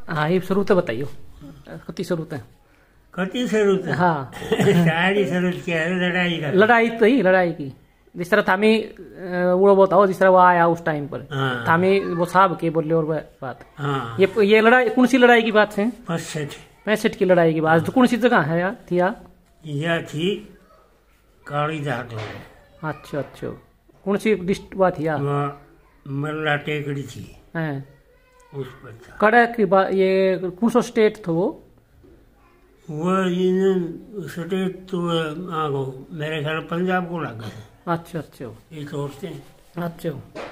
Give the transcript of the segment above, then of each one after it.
हाँ ये शुरू तो बताइयो, कति शुरू है? कति शुरू है? हाँ सारी शुरू क्या है? लड़ाई का। लड़ाई तो ही लड़ाई की, जिस तरह थामी वो बताओ, जिस तरह वो आया उस टाइम पर। हाँ। थामी वो साहब के बोले और बात। हाँ। ये लड़ाई कौन सी लड़ाई की बात है? 65 की लड़ाई की बात। हाँ। तो कौन सी जगह है यार थी यार? यह थी काली घाट। अच्छा अच्छा, कौन सी डिस्ट हुआ थी यार? मल्ला टेकड़ी थी। हैं उस पर था। कड़क की बात। ये कौन सा स्टेट था वो? इन स्टेट तो आगो मेरे ख्याल पंजाब को लगा है। अच्छा अच्छा, ये सोचते हैं। अच्छा,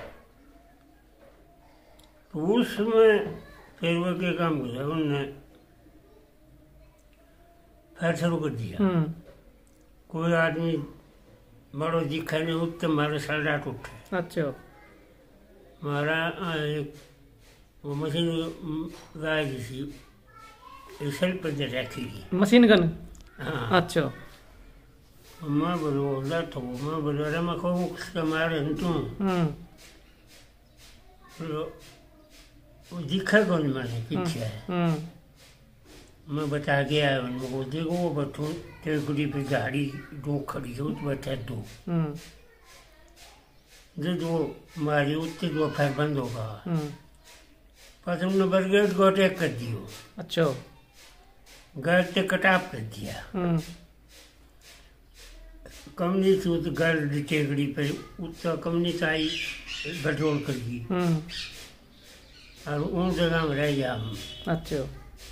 तो उसमें फिर वो क्या काम किया उनने, फिर शुरू कर दिया। कोई आदमी बड़ो दिखा नहीं, उठते मारे सलडाट उठे। अच्छा, मारा एक वो मशीन गाय थी, सेल पर रखी मशीन गन। हाँ। अच्छा, मैं बोलो तो मैं बोलो अरे मैं कहूँ उसका मारे तू वो दिखा कौन मैंने पीछे है। मैं बता गया उनको, देखो वो बटू टेकड़ी पे गाड़ी दो खड़ी हो तो बैठा दो जो मारी उतने दो फिर बंद होगा। पर तुमने ब्रिगेड को अटैक कर दियो। अच्छा, घर से कटाप कर दिया। कमनी से उस घर टेकड़ी पे उत्तर कमनी से आई पेट्रोल कर दी और उन जगह में रह गया हम। अच्छा,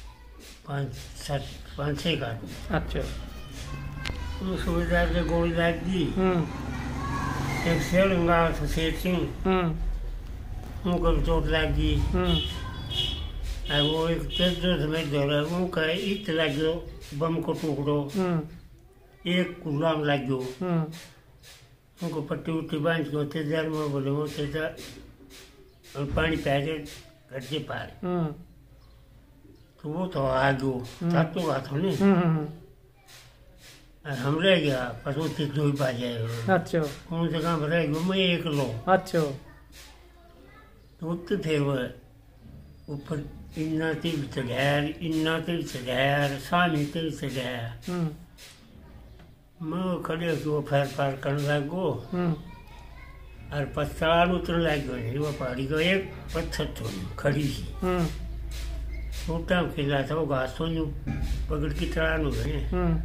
5-6 आदमी। अच्छा, उन सुबेदार से गोली लाग दी। एक शेरंगा तो शेर सिंह उनको भी चोट लग गई। और वो एक तेज समेत धरा उनका इत लग गयो बम को टुकड़ो। एक गुलाम लग गयो, उनको पट्टी उट्टी बांध के तेजार में बोले वो तेजा और पानी पै गए घर से पार। तो वो तो आ गयो तातो का तो नहीं। और हम रह गया पर वो चीज दो ही पा जाए। अच्छा, कौन से काम रह गयो मैं एक लो। अच्छा, तो उत्ते थे वो ऊपर इन्ना तीर चढ़ाया सामी तीर चढ़ाया। मैं खड़े वो फैर पार करने लगो और पत्थर उतर लग गए। वो पहाड़ी को एक पत्थर तो खड़ी थी, छोटा खिला था वो घास तो यूं पकड़ की चढ़ान हो गए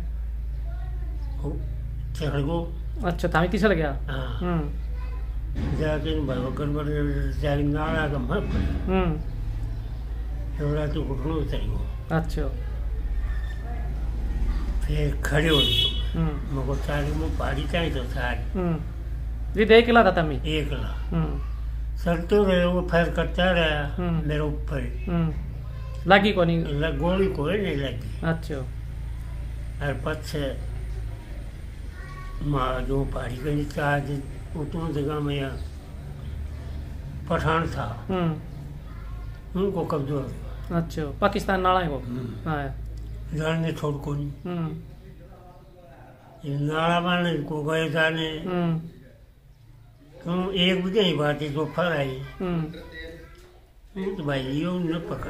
चढ़ गो। अच्छा, था किसे लग गया? हाँ, जाके गड़बड़ जाके नाला का मर पड़ा तो घुटनों उतर गो। अच्छा, फिर खड़े हो गए। मको सारी में पहाड़ी चाहिए तो सारी ये देख ला था तमी एक ला चलते रहे। वो फैर करता रहा मेरे ऊपर। लगी को नहीं? गोली कोई नहीं लगी। अच्छा, और पछे माँ जो पहाड़ी के नीचे आज उतनी जगह में यहाँ पठान था उनको कब्जा हो गया। अच्छा, पाकिस्तान नाला है वो। हाँ, जाने छोड़ को नहीं नाला मारने को गए जाने तुम एक बजे ही बात है तो फर आई तो भाई ये न पकड़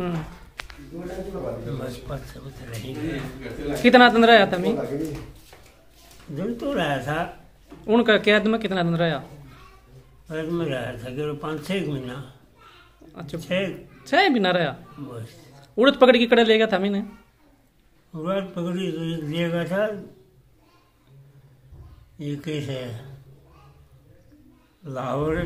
बस पत से उतर रहेंगे। कितना दिन रहा था? मैं दिन तो रहा था। उनका कैद में कितना दिन रहा? कैद में रहा था कि 5-6 महीना। अच्छा, 6 महीना रहा। बस उड़द पकड़ के कड़े ले गया था मैंने। उड़द पकड़ी ले गया था। ये कैसे लाहौर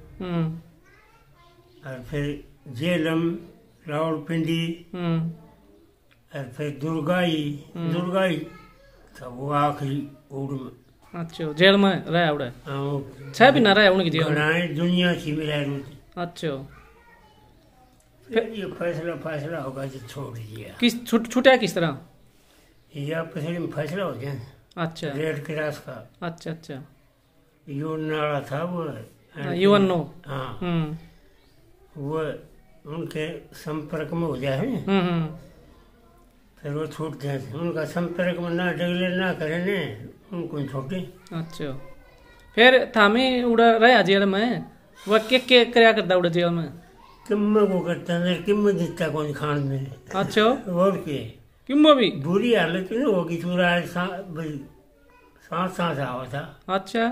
और फिर जेलम रावलपिंडी और फिर दुर्गाई था वो आखिरी उड़ में। अच्छा, जेल में रहा उड़े 6 महीना रहा उनकी जेल में। दुनिया थी मेरा रूट। अच्छा, फिर ये फैसला होगा जो छोड़ दिया। किस छूटा किस तरह? या पसली में फैसला हो गया। अच्छा, रेड क्रॉस का। अच्छा, अच्छा, यून नाला था वो यूएनओ। हाँ, वो उनके संपर्क में हो जाए फिर वो छूट जाए। उनका संपर्क में ना डगले ना करे ने उनको छोटे। अच्छा, फिर थामे उड़ा रहा जेल में वो के क्या करता उड़ा जेल में? किम्मे को करता है किम्मे दिखता कौन खान में। अच्छा और के किम्मे भी बुरी हालत नहीं होगी थोड़ा सांस सांस आवा था। अच्छा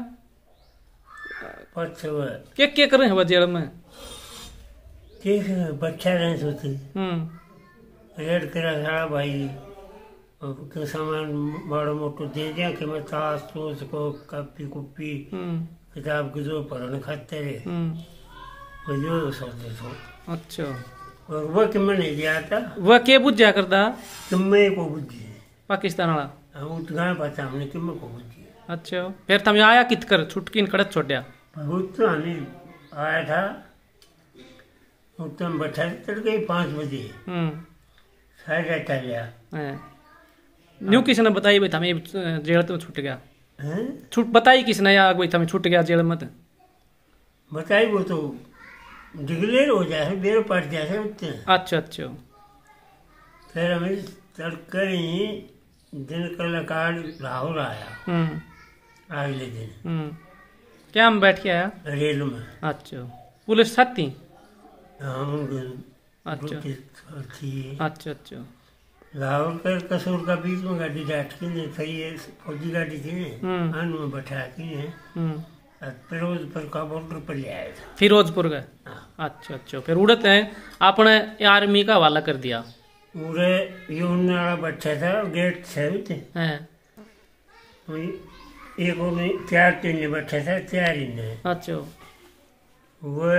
पछ क्या कर रहे हैं जेल में? ठीक है बच्चा रहे सोते रेड करा सारा भाई के सामान बड़ा मोटो दे दिया कि मैं ताश तोश को कॉपी कुप्पी किताब की जो पढ़ने खाते रहे जो सोचते सो। अच्छा और वह किम्मे नहीं दिया था वह के बुझ जाया करता किम्मे को बुझी पाकिस्तान वाला हम तो गाँव पता हमने किम्मे को बुझी। अच्छा फिर तुम आया कित कर छुटकी कड़त छोड़िया बहुत तो हमें आया था उत्तम बैठा चढ़ गई 5 बजे साढ़े 8 लिया न्यू किसने बताई भाई हमें जेल तो छूट गया छूट बताई किसने या भाई हमें छूट गया जेल मत बताई वो तो डिक्लेयर हो जाए बेरो पट जाए उठते। अच्छा अच्छा फिर हमें तड़कर ही दिन कलाकार लाहौर आया अगले दिन क्या हम बैठ के आया रेल में। अच्छा पुलिस साथ थी? अच्छा थी अच्छा अच्छा लाहौर कर कसूर का बीच में गाड़ी जाट की ने सही है फौजी गाड़ी थी ने अन में बैठा की ने फिरोजपुर का बॉर्डर पर ले आया था। फिरोजपुर का अच्छा अच्छा फिर उड़ते हैं आपने आर्मी का हवाला कर दिया पूरे ये वाला बच्चा था गेट से एक में 4 3 बैठा था 4 ही ने। अच्छा वो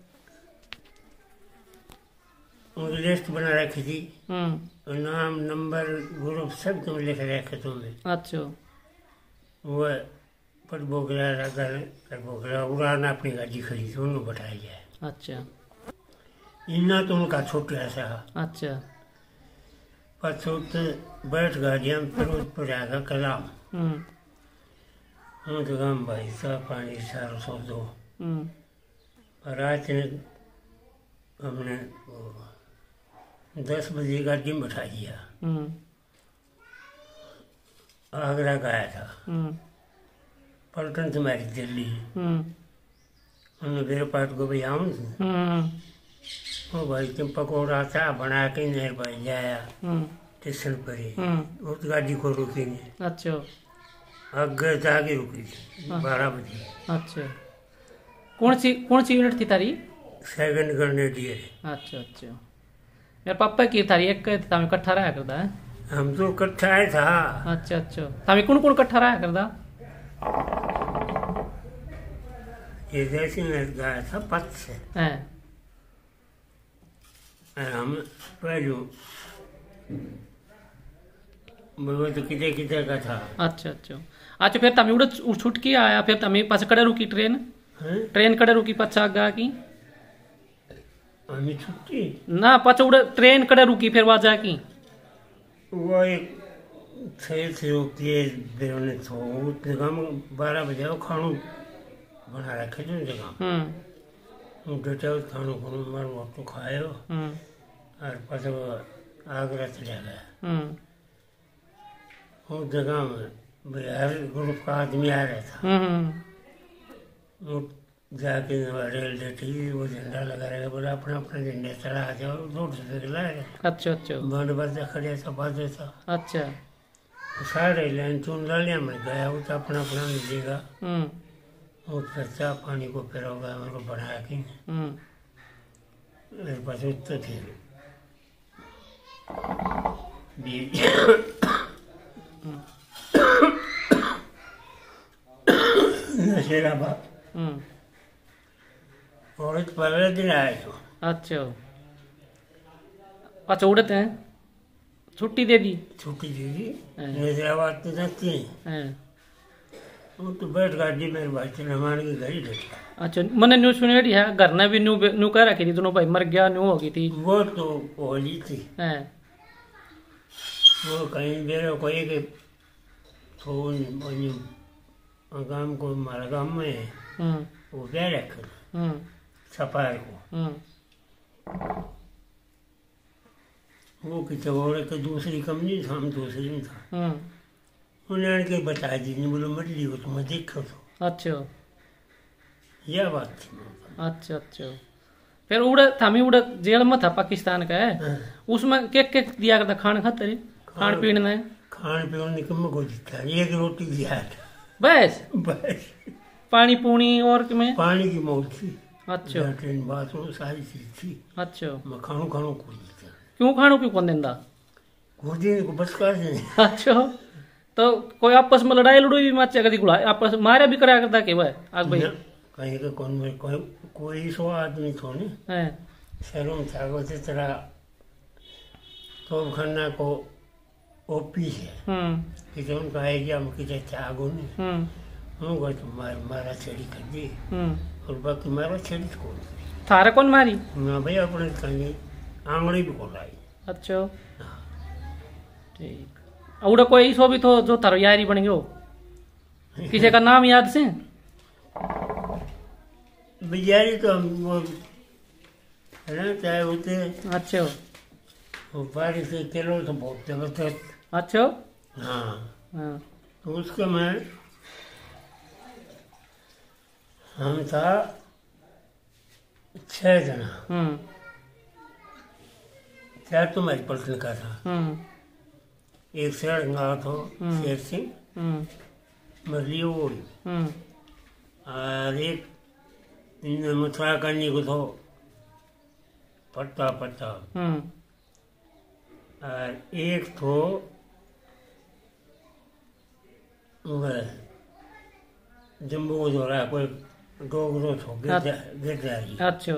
उनकी लिस्ट बना रखी थी नाम नंबर ग्रुप सब तुम लिख रखे तुम्हें। अच्छा वो पर बोगला बोगला उड़ाना अपनी गाड़ी खड़ी थी उन्होंने बैठाया जाए। अच्छा इन्ना तो उनका छोटा सा। अच्छा पछो तो बैठ गाड़ियाँ फिरोजपुर आएगा कलाम हम तो गम भाई सा पानी सारा सौ दो रात ने हमने 10 बजे गाड़ी में बैठा दिया आगरा गया था पलटन से मारी दिल्ली हमने मेरे पास को भाई आऊँ वो भाई तुम पकौड़ा था बना के नहर भाई जाया स्टेशन पर ही उस गाड़ी को रुकी नहीं। अच्छा आगे जाके रुकी 12 बजे। अच्छा कौन सी यूनिट थी तारी? Second grenadier. अच्छा अच्छा मेरे पापा की थारी एक था इकट्ठा रहा करता है हम तो इकट्ठा आया था। अच्छा अच्छा थामी कौन कौन इकट्ठा रहा करता? ये जैसे गया था पथ से हम पहलू वो तो किधर किधर का था। अच्छा अच्छा अच्छा फिर तमी उड़ छूट के आया फिर तमी पास कड़े रुकी ट्रेन कड़े रुकी पचा आगा की हमें छुट्टी ना पचा उड़ ट्रेन कड़े रुकी फिर वहां जाकी वो एक थे रुकी फिर उन्हें तो उतने कम 12 बजे वो खानू बना रखे थे जगह बेटा उस खानू को मार मोटो खाए और पास आगरा चला गया उस जगह में बिहार ग्रुप का आदमी आ रहा था वो जाके रेल डेटी वो झंडा लगा रहेगा बोला अपना अपना झंडा चढ़ा जाओ 200 से लाए। अच्छा अच्छा बंद बजा खड़े था बाजे था। अच्छा सारे लाइन चुन ला लिया मैं गया वो तो अपना अपना मिलेगा वो चाह पानी को फिर होगा मेरे को बढ़ाया कि मेरे पास उत्तर थे नशेरा बाप और पहले दिन आए तो। अच्छा अच्छा उड़ते हैं छुट्टी दे दी नजराबाद तो जाती है वो तो बैठ गाड़ी मेरे भाई से हमारे की गाड़ी देखा। अच्छा मैंने न्यूज सुनी है घर ने भी न्यू कह रखी थी दोनों भाई मर गया न्यू हो गई थी वो तो होली थी वो कहीं मेरे को एक गांव को हमारा गांव में वो क्या रखे सफाई को वो किसी और तो दूसरी कंपनी था हम दूसरी में था उन्होंने के बता दी नहीं बोलो मर ली हो तो मैं देखो तो। अच्छा यह बात थी। अच्छा अच्छा फिर उड़े थामी उड़े जेल में था पाकिस्तान का है, उसमें के दिया करता खान खातर खान पीने में? खान पीने की में कुछ था, एक रोटी दिया था बस। बस। पानी पूनी और में पानी की मौत थी। अच्छा। लैट्रिन बाथरूम सारी चीज थी। अच्छा। मैं खानू खानू कोई था। क्यों खानू क्यों कौन देंदा? दिन को बस कर दे। अच्छा। तो कोई आपस में लड़ाई लड़ोई भी मत कभी गुड़ा आपस मारे भी कराया करता के वह आग भाई कहीं का कौन में कोई सो आदमी थो ने हैं शहरों में था वो तरह तो खन्ना को ओपी है कि जो उनका आइडिया में किधर त्यागो नहीं उनको तो मारा छेड़ी कर दी और बाकी मारा छेड़ी को थारा कौन मारी ना भाई अपने कहीं आंगड़ी भी को लाई। अच्छा ठीक। उड़ा कोई सो भी तो जो थारो यारी बन गयो किसी का नाम याद से? बिजारी तो हम वो है ना चाहे होते। अच्छा। वो बारिश से किलो तो बहुत जबरदस्त। अच्छा। हाँ हाँ। तो उसका मैं हम था 6 जना। 4 तो मेरी पलटन का था। एक शेर गाँव थो शेर सिंह मरली ओड़ी और एक मथुरा करने को थो पट्टा पट्टा और एक थो जम्बू को जो रहा कोई डोगरो थो गिरधारी। अच्छा।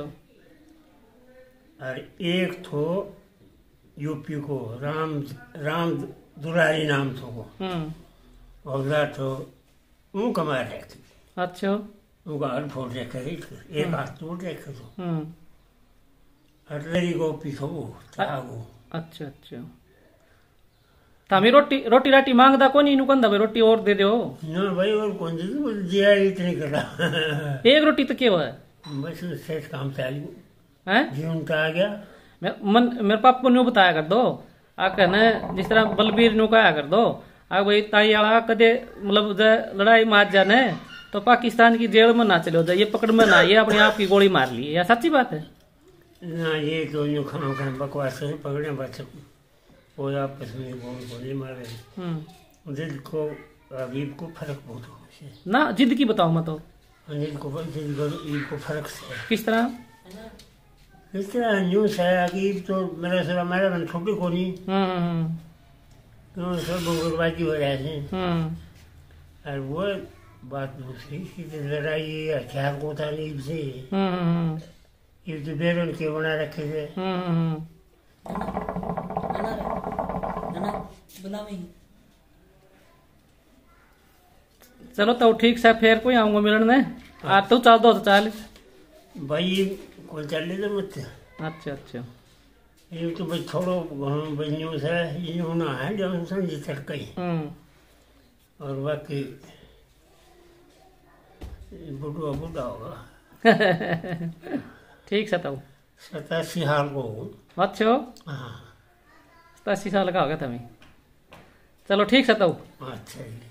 और एक थो यूपी को राम दुलारी नाम थो को और थो वो कमा रहे थे। अच्छा। उनका हाथ फोड़ रखे एक हाथ तोड़ रखे तो हटलरी गोपी थो वो। अच्छा अच्छा। तामी रोटी रोटी राटी मांगदा कोनी नु कंदा भाई रोटी और दे दो ना भाई और कौन सी दिया इतनी करा। एक रोटी तो क्या है बस सेठ काम चालू हैं जीवन का आ गया। मेरे पापा को न्यू बताया कर दो आ कहना जिस तरह बलबीर न्यू कहा कर दो आ भाई ताई आला कदे मतलब लड़ाई मार जाने तो पाकिस्तान की जेल में ना चलो ये पकड़ में ना ये अपने आप की गोली मार ली या सच्ची बात है ना? ये तो यूँ खाना खाना बकवास है पकड़े बच्चे वो आपस में गोली मारे दिल को अजीब को फर्क बहुत हो ना जिद की बताओ मैं तो दिल को फर्क से किस तरह इस तरह न्यूज़ है अजीब तो मेरा मन छोटी को नहीं सब गुरबाजी हो रहे थे और वो बात दूसरी कि लड़ाई हथियार को था नीब से ये तो बेरन के बना रखे थे। चलो तो ठीक से फिर कोई आऊंगा मिलने आ तू चल दो तो चल भाई कौन चल तो मत। अच्छा अच्छा। ये तो भाई थोड़ो भाई न्यूज़ है ये होना है जो समझी तड़का ही और बाकी बुढ़ा बुढ़ा होगा। ठीक है तो 87 साल को हूँ। अच्छा। हाँ 87 साल का हो गया था मैं। चलो ठीक है तो अच्छा।